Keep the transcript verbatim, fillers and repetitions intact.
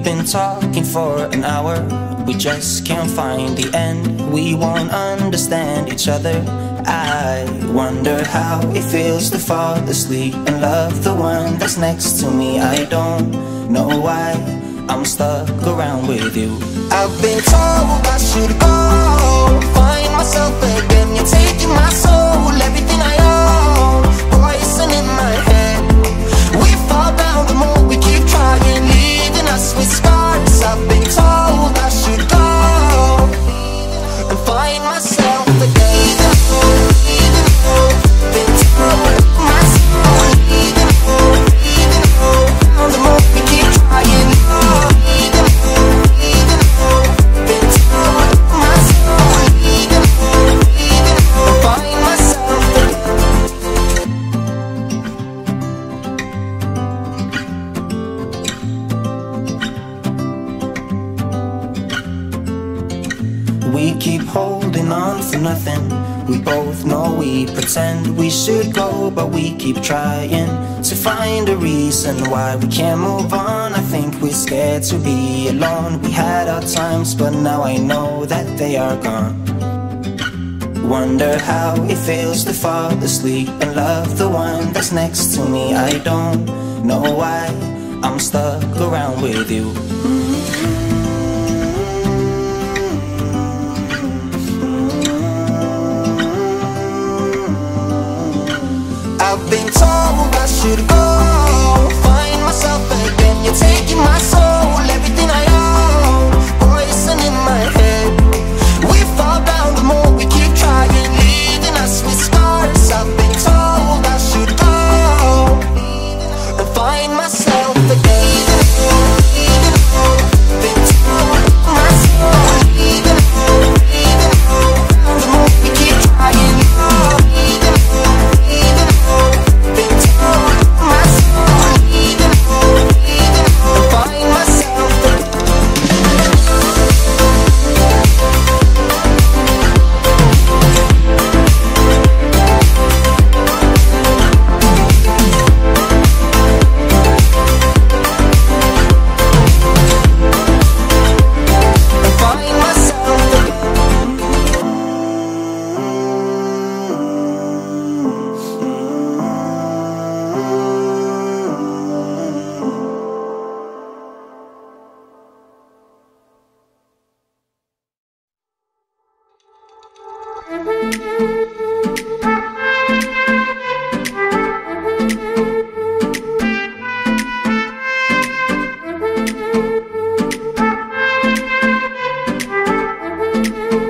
been talking for an hour, we just can't find the end. We won't understand each other. I wonder how it feels to fall asleep and love the one that's next to me. I don't know why I'm stuck around with you. I've been told I should go find myself again. You're taking my soul, everything I own, poison in my head. We fall down the more we keep trying, leaving us with scars. I've been told I should go and find myself again. Even though, been told my soul, even though, even though, the more we keep trying. Even though, even though, been told my soul, even though, even though, find myself again. We keep holding on for nothing. We both know we pretend we should go, but we keep trying to find a reason why we can't move on. I think we're scared to be alone. We had our times, but now I know that they are gone. Wonder how it feels to fall asleep and love the one that's next to me. I don't know why I'm stuck around with you. I've been told I should go find myself again. You're taking my soul, everything I own, poison in my head. We fall down the more we keep trying, leaving us with scars. I've been told I should go and find myself again. Even though, been told my soul, even though, even though, the more we keep trying. Even though, even though, been told my soul, even though, even though, find myself again. Find myself again.